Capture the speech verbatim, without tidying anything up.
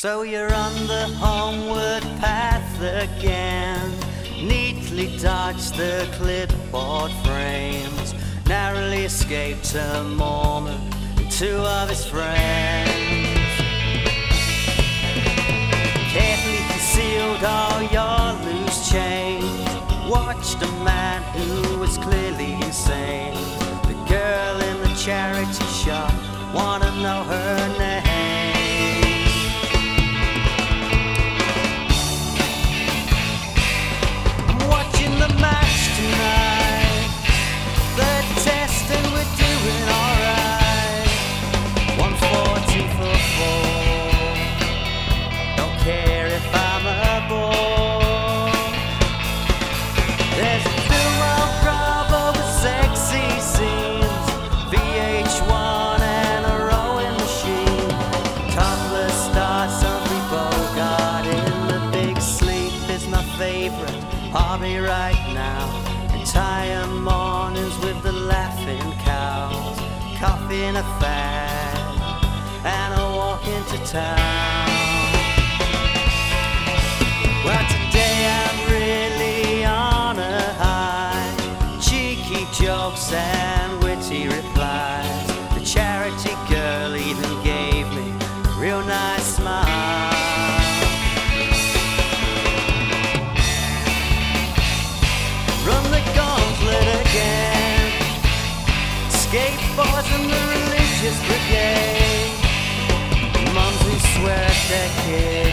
So you're on the homeward path again, neatly dodged the clipboard frames, narrowly escaped a moment and two of his friends. Carefully concealed all your loose change, watched a man who was clearly insane. The girl in the charity shop, wanna know her name. I'm watching the match tonight, the test, and we're doing alright. One four, two for four, don't care if I'm a bore. There's a film on Bravo with sexy scenes, V H one and a rowing machine. Topless stars, Humphrey Bogart in The Big Sleep is my favorite hobby right now. Entire mornings with the laughing cows, coffee in a fag, and a walk into town. Well, today I'm really on a high, cheeky jokes and witty replies. The charity girl even gave me a real nice smile. Run the gauntlet again, skateboards and the religious brigade, moms who swear at their kids.